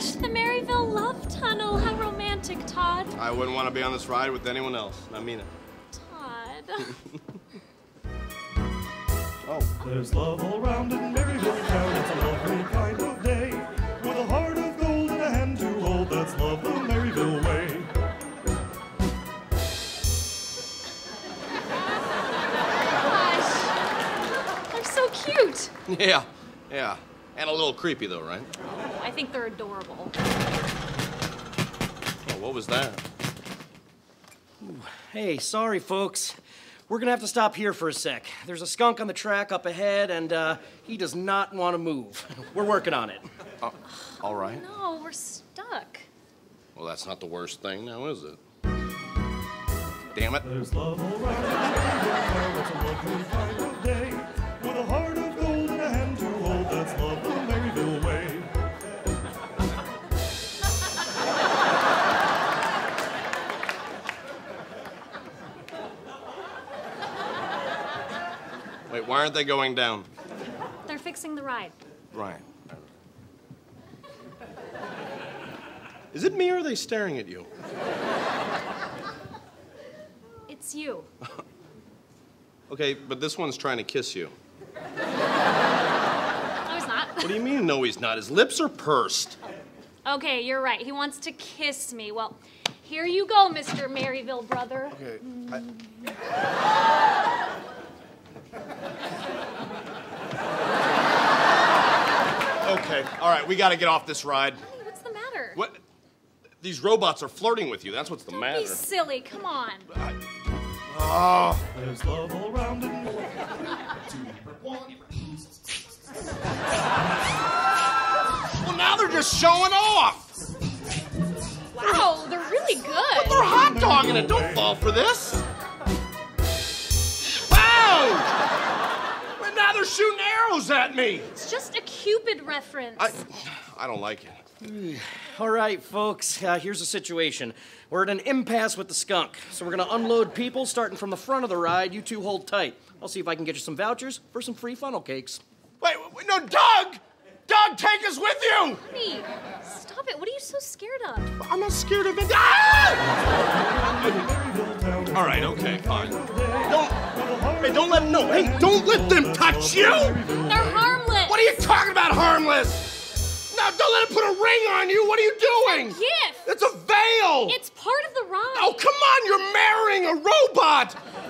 gosh, the Maryville Love Tunnel. How romantic, Todd. I wouldn't want to be on this ride with anyone else. I mean it. Todd. Oh. There's love all around in Maryville town. It's a lovely kind of day. With a heart of gold and a hand to hold. That's love the Maryville way. Gosh, they're so cute. Yeah, yeah. And a little creepy, though, right? I think they're adorable. Oh, what was that? Hey, sorry, folks. We're gonna have to stop here for a sec. There's a skunk on the track up ahead, and he does not want to move. We're working on it. All right. No, we're stuck. Well, that's not the worst thing now, is it? Damn it. There's love all around. It's a lovely kind of day. With a heart of gold and a hand to hold. That's love the Maryville way. Wait, why aren't they going down? They're fixing the ride. Right. Is it me or are they staring at you? It's you. Okay, but this one's trying to kiss you. No, he's not. What do you mean, no, he's not? His lips are pursed. Okay, you're right. He wants to kiss me. Well, here you go, Mr. Maryville brother. Okay, Okay, all right, we gotta get off this ride. Honey, what's the matter? What? These robots are flirting with you. That's what's the Don't matter. be silly. Come on. Oh. There's love all around in Well, now they're just showing off. Wow, they're really good. They're hot dogging it. Don't fall for this. Wow! But now they're shooting arrows at me. It's just a Cupid reference. I don't like it. All right, folks, here's the situation. We're at an impasse with the skunk, so we're gonna unload people starting from the front of the ride. You two hold tight. I'll see if I can get you some vouchers for some free funnel cakes. Wait, no, Doug! Doug, take us with you! Honey, stop it. What are you so scared of? I'm not scared of it. Ah! All right, okay, fine. Don't let them know. Hey, don't let them touch you! They're harmless. What are you talking about, harmless? Now, don't let him put a ring on you. What are you doing? It's a gift. It's a veil. It's part of the ride. Oh, come on, you're marrying a robot.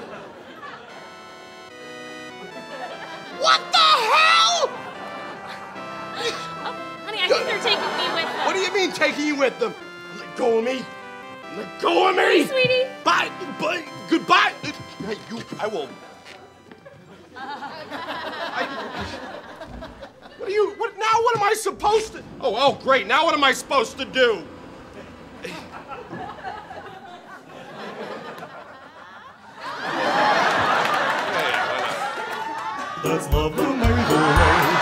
What the hell? Oh, honey, I think they're taking me with them. What do you mean taking you with them? Let go of me. Let go of me. Bye, sweetie. Bye. Bye. Goodbye. Hey, I will. What am I supposed to? Oh, great. Now what am I supposed to do? That's love the Maryville way.